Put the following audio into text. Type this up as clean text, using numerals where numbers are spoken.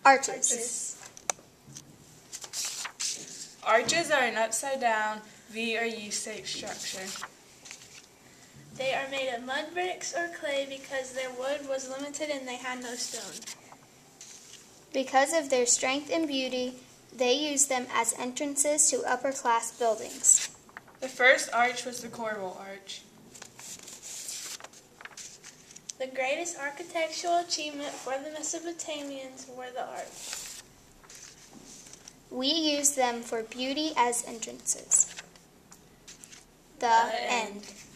Arches. Arches are an upside-down V or U-shaped structure. They are made of mud bricks or clay because their wood was limited and they had no stone. Because of their strength and beauty, they used them as entrances to upper-class buildings. The first arch was the corbel arch. The greatest architectural achievement for the Mesopotamians were the arch. We use them for beauty as entrances. The end.